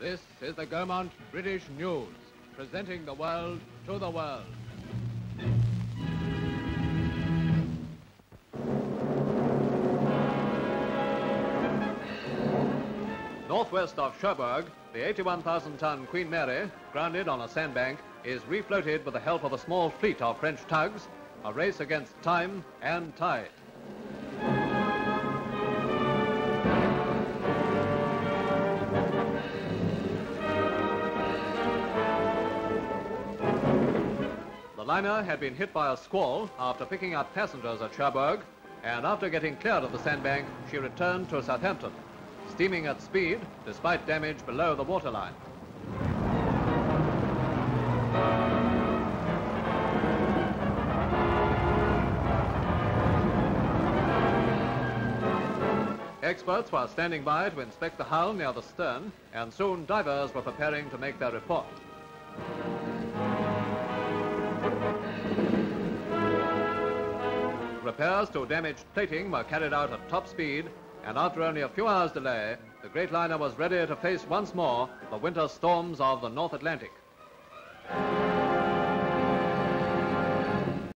This is the Gaumont British News, presenting the world to the world. Northwest of Cherbourg, the 81,000-ton Queen Mary, grounded on a sandbank, is refloated with the help of a small fleet of French tugs, a race against time and tide. The liner had been hit by a squall after picking up passengers at Cherbourg, and after getting cleared of the sandbank, she returned to Southampton, steaming at speed despite damage below the waterline. Experts were standing by to inspect the hull near the stern, and soon divers were preparing to make their report. Repairs to damaged plating were carried out at top speed, and after only a few hours' delay, the great liner was ready to face once more the winter storms of the North Atlantic.